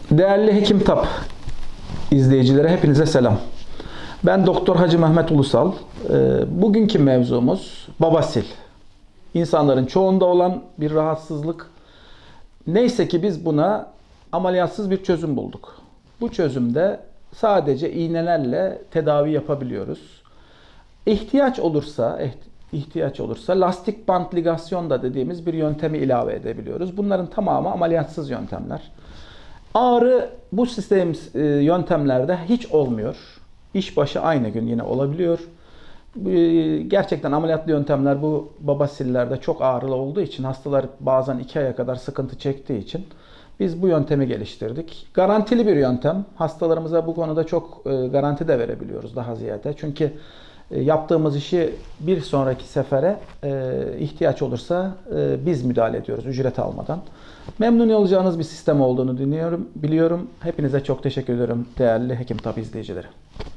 Değerli Hekim Tap izleyicilere hepinize selam. Ben Doktor Hacı Mehmet Ulusal. Bugünkü mevzumuz babasil. İnsanların çoğunda olan bir rahatsızlık. Neyse ki biz buna ameliyatsız bir çözüm bulduk. Bu çözümde sadece iğnelerle tedavi yapabiliyoruz. İhtiyaç olursa lastik bant ligasyon da dediğimiz bir yöntemi ilave edebiliyoruz. Bunların tamamı ameliyatsız yöntemler. Ağrı bu yöntemlerde hiç olmuyor. İşbaşı aynı gün yine olabiliyor. Gerçekten ameliyatlı yöntemler bu babasillerde çok ağrılı olduğu için hastalar bazen 2 aya kadar sıkıntı çektiği için biz bu yöntemi geliştirdik. Garantili bir yöntem. Hastalarımıza bu konuda çok garanti de verebiliyoruz daha ziyade. Çünkü yaptığımız işi bir sonraki sefere ihtiyaç olursa biz müdahale ediyoruz ücret almadan. Memnun olacağınız bir sistem olduğunu biliyorum. Hepinize çok teşekkür ederim değerli Hekim Tab izleyicileri.